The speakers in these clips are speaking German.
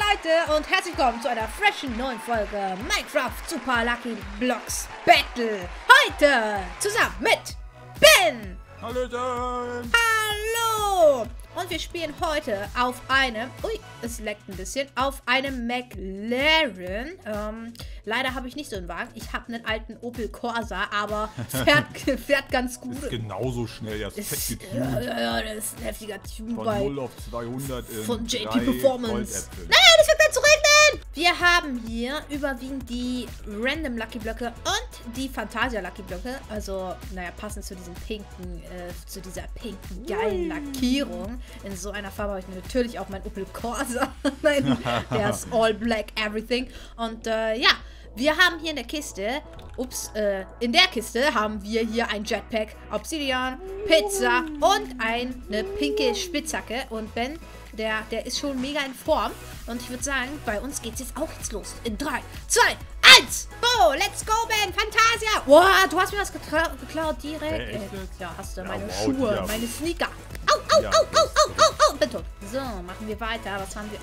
Leute und herzlich willkommen zu einer freshen neuen Folge Minecraft Super Lucky Blocks Battle. Heute zusammen mit Ben. Hallöchen. Hallo. Und wir spielen heute auf einem, ui, es leckt ein bisschen, auf einem McLaren. Leider habe ich nicht so einen Wagen. Ich habe einen alten Opel Corsa, aber fährt ganz gut. Ist genauso schnell, ja, ist fett getuned. Ja, das ist ein heftiger Tune Von bei 0 auf 200 in von JT 3 Performance. Goldäpfel. Nein, es fängt an zu regnen! Wir haben hier überwiegend die Random Lucky Blöcke und die Fantasia Lucky Blöcke. Also, naja, passend zu diesem pinken, zu dieser pinken, geilen Lackierung. In so einer Farbe habe ich natürlich auch mein Opel Corsa. Nein, der ist all black everything. Und, ja, wir haben hier in der Kiste, in der Kiste haben wir hier ein Jetpack, Obsidian, Pizza und eine pinke Spitzhacke. Und Ben, der ist schon mega in Form. Und ich würde sagen, bei uns geht's jetzt auch jetzt los. In 3, 2, 1. Go, let's go, Ben. Fantasia. Wow, du hast mir was geklaut direkt. Echt jetzt? Ja, hast du. Ja, Meine wow, Schuhe, ja. meine Sneaker. Au, au, Ja, au, au, au, au. Bin tot. So, machen wir weiter. Was haben wir?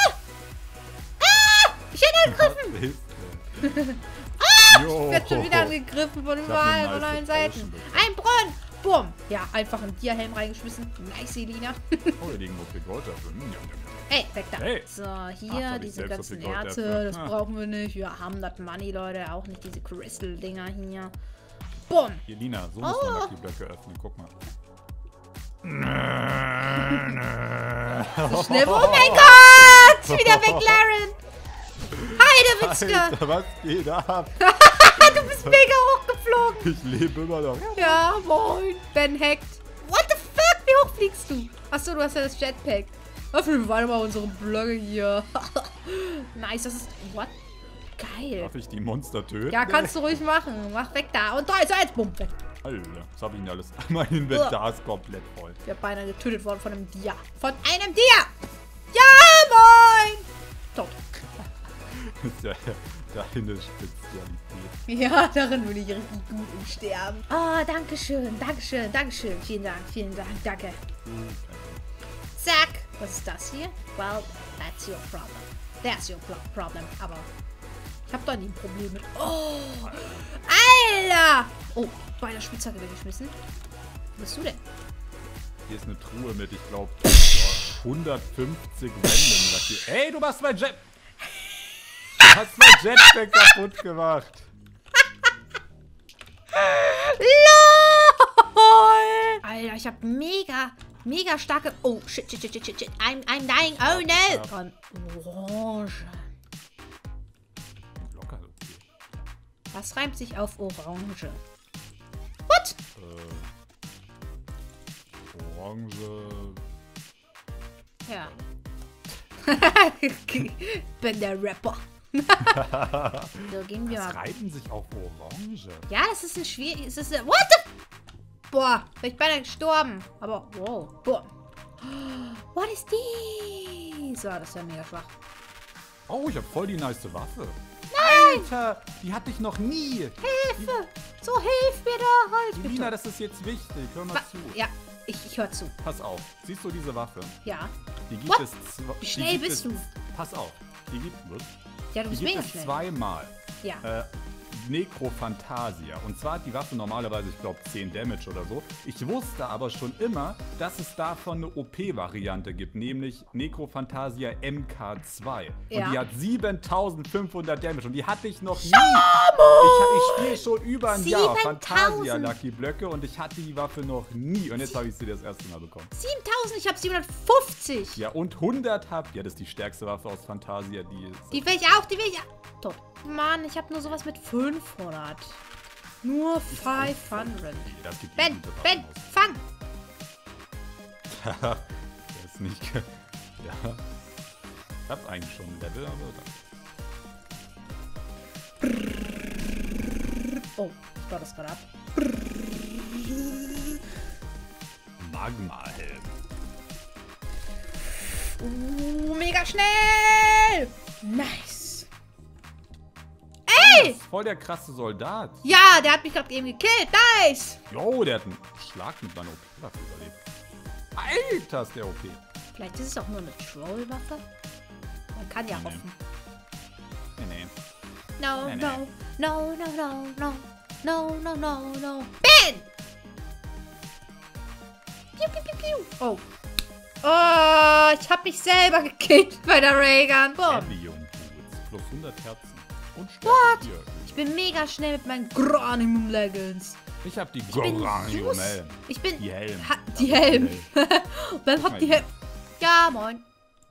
Ich werde angegriffen. Ich werde schon wieder angegriffen von überall, von allen Seiten. Ein Brunnen. Bumm. Ja, einfach einen Dia-Helm reingeschmissen. Nice, Elina. Oh, da liegen noch viel Gold dafür. Hey, weg da. Hey. So, Ach, hier hab ich diese selbst ganzen so viel Gold Erze. dafür. Das Ah. brauchen wir nicht. Wir haben das Money, Leute. Auch nicht diese Crystal-Dinger hier. Bumm. Hier, Lina, so muss man Lucky Blöcke öffnen. Guck mal. So schnell. Oh mein Gott! Wieder McLaren. Heidewitzke. Alter, was geht ab? Du bist mega hochgeflogen. Ich lebe immer noch. Ja, moin. Ben hackt. What the fuck? Wie hoch fliegst du? Achso, du hast ja das Jetpack. Öffnen wir weiter mal unsere Blöcke hier. Nice, das ist... What? Geil. Darf ich die Monster töten? Ja, kannst du ruhig machen. Mach weg da. Und 3, 2, 1, bumm, weg. Alter, was hab ich denn alles? Mein Inventar ist komplett voll. Ich hab beinahe getötet worden von einem Dia. Von einem Dia! Ja, moin! Tot. Das ist ja deine Spezialität. Ja, darin will ich richtig gut im Sterben. Oh, danke schön, danke schön, danke schön. Vielen Dank, danke. Zack. Was ist das hier? Well, that's your problem. That's your problem. Aber ich hab doch nie ein Problem mit... Oh! Alter! Oh, bei der Spitzhacke weggeschmissen. Was bist du denn? Hier ist eine Truhe mit, ich glaube, 150 Random Lucky. Ey, du machst mein Jet... Du hast mein Jetpack kaputt gemacht. LOL! Alter, ich hab mega starke... Oh, shit. I'm dying. Oh, no! Und Orange. Locker, okay. Was reimt sich auf Orange? What? Orange... Ja. Bin der Rapper. So, gehen wir Was mal. reiben sich auf Orange? Ja, das ist ein schwieriges... What the... Boah, bin ich beinahe gestorben. Aber, wow. Boah. What is this? So, das ist ja mega schwach. Oh, ich hab voll die nice Waffe. Nein! Alter, die hatte ich noch nie. Hilfe! So, hilf mir da halt, Lina, bitte. das ist jetzt wichtig. Hör mal zu. Ja, ich höre zu. Pass auf. Siehst du diese Waffe? Ja. Die gibt What? es... Wie schnell bist du? Pass auf. Die gibt Ja, du bist mega es schnell. zweimal. Ja. Necrophantasia. Und zwar hat die Waffe normalerweise, ich glaube, 10 Damage oder so. Ich wusste aber schon immer, dass es davon eine OP-Variante gibt, nämlich Necrophantasia MK2. Ja. Und die hat 7500 Damage und die hatte ich noch nie. Ich spiele schon über ein Jahr 7000. Fantasia Lucky Blöcke und ich hatte die Waffe noch nie. Und jetzt habe ich sie das erste Mal bekommen. 7000, ich habe 750. Ja, und 100 habt ihr. Das ist die stärkste Waffe aus Fantasia, Die will ich auch, Tot. Mann, ich habe nur sowas mit 500. Nur 500. Das gibt Ben, gute Waffen Ben, aus. fang! Der ist nicht... Ja. Ich hab eigentlich schon ein Level, aber... Oh, ich baue das gerade ab. Magma-Helm. Mega schnell! Nice! Ey! Das ist voll der krasse Soldat. Ja, der hat mich gerade eben gekillt. Nice! Jo, der hat einen Schlag mit meiner OP-Waffe überlebt. Alter, ist der OP. Vielleicht ist es auch nur eine Trollwaffe. Man kann ja Nee. hoffen. Nee. No, Nee, no, nee. no, no, no, no. No, no, no, no. Ben! Piu, piu, piu, piu. Oh. Oh, ich hab mich selber gekillt bei der Raygun. Boom. Heavy und Boots. Plus 100 Herzen. Und Stärke 4. Ich bin mega schnell mit meinen Granimum Leggings. Ich hab die bin Goranium süß. Helm. Ich bin... Die Helm. Die Helm. Dann Guck habt die mal Helm. Ja, moin.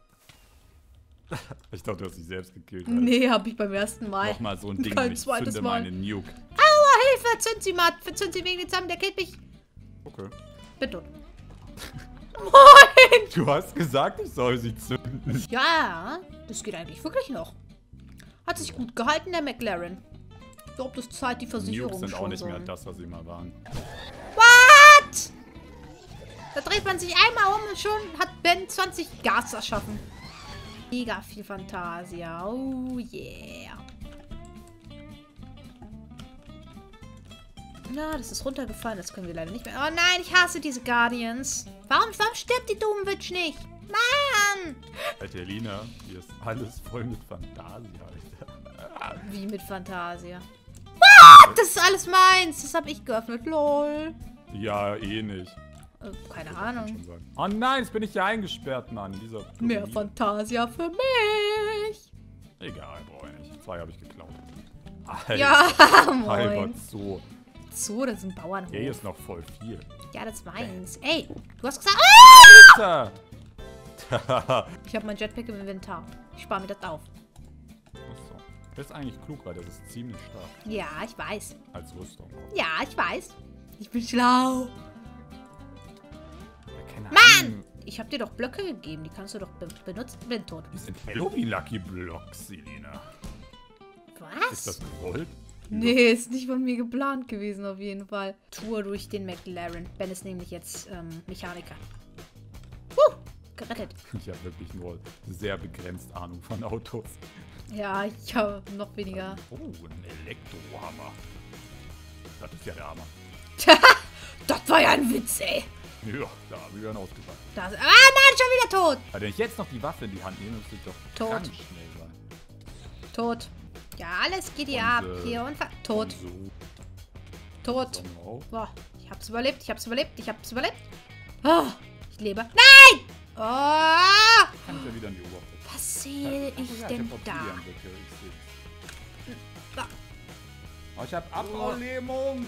Ich dachte, du hast dich selbst gekillt. Nee, hab ich beim ersten Mal. Nochmal so ein Ding, Kein und ich zweites zünde Mal. meine Nuke. Aua, Hilfe, zünd sie mal. Zünd sie wegen den zusammen, der killt mich. Okay. Bin tot. Moin. Du hast gesagt, ich soll sie zünden. Ja, das geht eigentlich wirklich noch. Hat sich gut gehalten, der McLaren. Ich glaube, das zahlt die Versicherung Nukes sind schon auch nicht so. mehr das, was sie mal waren. What? Da dreht man sich einmal um und schon hat Ben 20 Gas erschaffen. Mega viel Fantasia. Oh yeah. Na, das ist runtergefallen. Das können wir leider nicht mehr. Oh nein, ich hasse diese Guardians. Warum stirbt die Doomwitch nicht? Mann! Alter, Lina, hier ist alles voll mit Fantasia, Alter. Wie mit Fantasia? What? Das ist alles meins. Das habe ich geöffnet. Lol. Ja, eh nicht. Keine Kann Ahnung. schon sein. Oh nein, jetzt bin ich hier eingesperrt, Mann. Dieser Mehr Krokodil. Fantasia für mich. Egal, brauche ich nicht. 2 habe ich geklaut. Alter, Ja, halber moin. Zoo. So, das ist ein Bauernhof. Hier ist noch voll viel. Ja, das ist meins. Ey, du hast gesagt... Alter! Ich habe mein Jetpack im Inventar. Ich spare mir das auf. Achso. Das ist eigentlich klug, weil das ist ziemlich stark. Ja, ich weiß. Als Rüstung. Ja, ich weiß. Ich bin schlau. Ja, keine Mann! Ahnung. Ich habe dir doch Blöcke gegeben. Die kannst du doch benutzen. Bin tot. Die sind Halloween Lucky Blocks, Selina. Was? Ist das gewollt? Nee, ist nicht von mir geplant gewesen auf jeden Fall. Tour durch den McLaren. Ben ist nämlich jetzt Mechaniker. Gerettet. Ich habe wirklich nur sehr begrenzt Ahnung von Autos. Ja, ich habe noch weniger. Oh, ein Elektrohammer. Das ist ja der Hammer. Das war ja ein Witz, ey. Ja, da habe ich dann ausgepackt. Das, nein, schon wieder tot. Aber wenn ich jetzt noch die Waffe in die Hand nehme, müsste ich doch Tot. ganz schnell sein. Tot. Ja, alles geht hier Und, ab. Hier und tot. Und so. Tot. Sonne auf. Boah, ich hab's überlebt, ich hab's überlebt, ich hab's überlebt. Oh, ich lebe. Nein! Oh! Kann ich ja wieder in die Oberfläche. Was sehe ich Ja, denn ich hab da? Obsidianblöcke, ich seh's. Da. Oh, ich hab Abbaulähmung.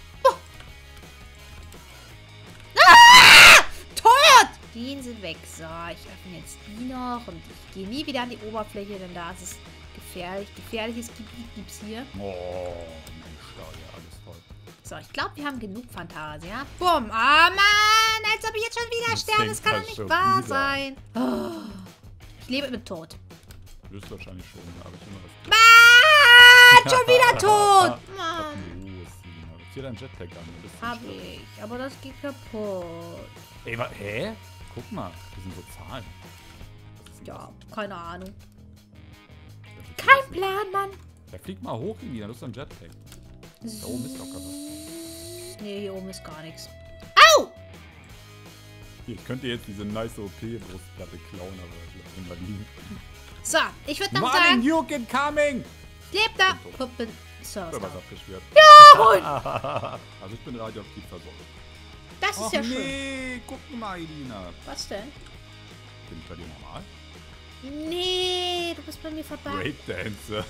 Tot! Gehen sie weg. So, ich öffne jetzt die noch und ich gehe nie wieder an die Oberfläche, denn da ist es gefährlich. Gefährliches Gebiet gibt's hier. Oh, Mensch, da ja alles voll. So, ich glaube, wir haben genug Fantasia. Bumm. Ah, Mann! Als ob ich jetzt schon wieder Das sterbe. Das fängt kann halt doch nicht schon wahr wieder. sein. Oh. Ich lebe mit Tod. Wirst wahrscheinlich schon, aber ich immer das. Mann! Schon wieder tot! Was Mann. los, Selina? Zieh dein Jetpack an. Du bist Hab zerstört. ich. Aber das geht kaputt. Ey, hä? Guck mal, das sind so Zahlen. Was ist denn Ja, keine Ahnung. das? Kein Plan, Mann. Ja, flieg mal hoch, Selina. Du hast ein Jetpack. Da oben ist locker was. Nee, hier oben ist gar nichts. Au! Hier, ich könnte jetzt diese nice OP-Brustplatte klauen, aber ich lasse ihn mal liegen. So, ich würde noch Mann, sagen, Nuke incoming! ich lebe da. Puppen. So, Ich bin was abgeschwert. ja, moin. Also ich bin radioaktiv versorgt. Das ist Ach ja schön. nee, guck mal, Elina. Was denn? Bin ich bei dir normal? Nee, du bist bei mir vorbei. Breakdance.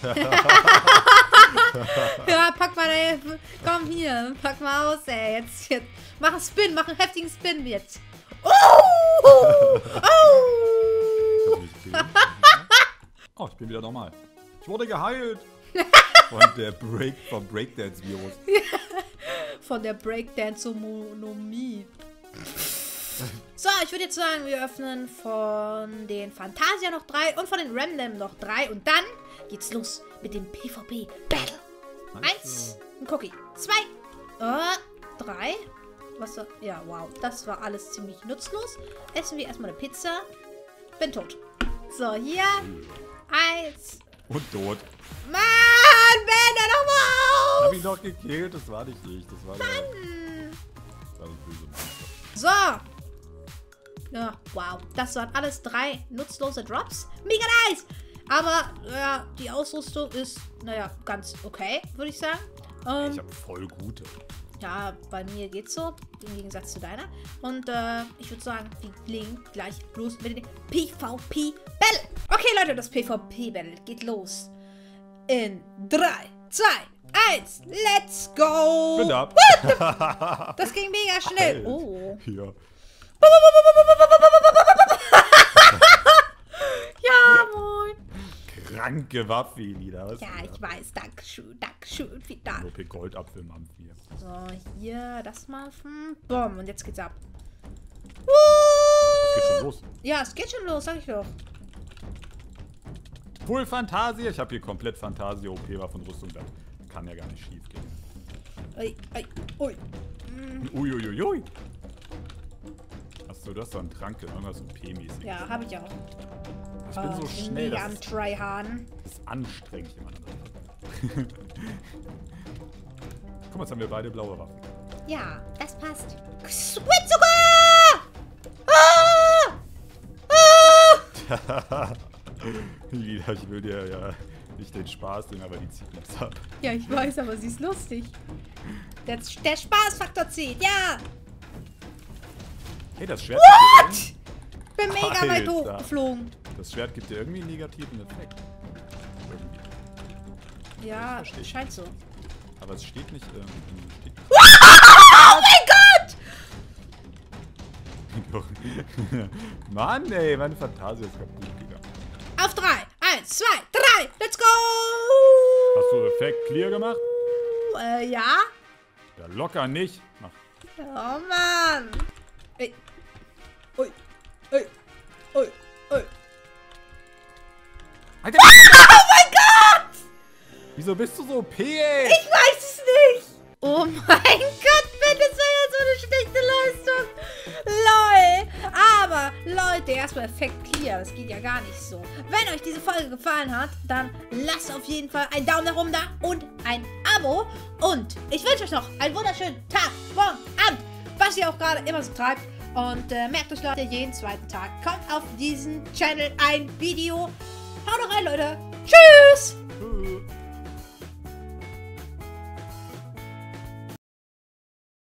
Ja, pack mal, ey. Komm hier, pack mal aus, ey. Jetzt. Mach einen Spin, mach einen heftigen Spin jetzt. Oh! Oh! Oh, ich bin wieder normal. Ich wurde geheilt. Vom Breakdance-Virus. Von der Breakdance-Homonomie. So, ich würde jetzt sagen, wir öffnen von den Fantasia noch 3 und von den Random noch 3 und dann geht's los mit dem PvP-Battle. 1, ein Cookie. 2, 3. Was war? Ja, wow. Das war alles ziemlich nutzlos. Essen wir erstmal eine Pizza. Bin tot. So, hier. 1. Und tot. Mann, Ben, hör doch mal Hab auf! ihn doch gekillt. Das war nicht ich. Das war das böse Monster. So. Ja, wow. Das waren alles 3 nutzlose Drops. Mega nice. Aber, ja, die Ausrüstung ist, naja, ganz okay, würde ich sagen. Ich habe voll gute. Ja, bei mir geht's so, im Gegensatz zu deiner. Und ich würde sagen, wir legen gleich los mit dem PvP-Battle. Okay, Leute, das PvP-Battle geht los. In 3, 2, 1, let's go! Bin da. Das ging mega schnell. Alter. Oh. Ja. Ja, moin. Kranke Waffe wieder. Was Ja, ich weiß. Dankeschön, Dankeschön. Vielen Dank. OP Goldapfelmampf hier. So, hier, das mal. Boom, und jetzt geht's ab. Es geht schon los. Ja, es geht schon los, sag ich doch. Full Fantasie. Ich habe hier komplett Fantasie OP-Waffenrüstung. Das kann ja gar nicht schief gehen. Ui, ui, ui. Uiuiui. Achso, du hast doch einen Trank, irgendwas OP-mäßig. Ja, habe ich auch. Ich bin so schnell, Mega am das Tryharden. ist anstrengend hier, Mann. Guck mal, jetzt haben wir beide blaue Waffen. Ja, das passt. Squid sogar! Lila, ich will dir ja nicht den Spaß nehmen, aber die zieht nichts ab. Ja, ich weiß, aber sie ist lustig. Der Spaßfaktor zieht, ja! Hey, das Schwert What? Bin mega weit Alter. hochgeflogen. Das Schwert gibt dir irgendwie einen negativen Effekt. Irgendwie. Ja, Ich verstehe. scheint so. Aber es steht nicht. Steht Oh mein Gott! Mann, ey, meine Fantasie ist kaputt gegangen. Auf 3, 1, 2, 3, let's go! Hast du Effekt clear gemacht? Ja? Ja, locker nicht. Mach. Oh Mann! Ey. Ui, ui, ui, ui. Alter, Oh mein Gott! wieso bist du so OP, ey? Ich weiß es nicht! Oh mein Gott, Ben, das war ja so eine schlechte Leistung! LOL! Aber, Leute, erstmal Effekt clear, das geht ja gar nicht so. Wenn euch diese Folge gefallen hat, dann lasst auf jeden Fall einen Daumen nach oben da und ein Abo. Und ich wünsche euch noch einen wunderschönen Tag, morgen, Abend, was ihr auch gerade immer so treibt. Und merkt euch, Leute, jeden zweiten Tag kommt auf diesen Channel ein Video. Haut rein, Leute. Tschüss! Tschüss.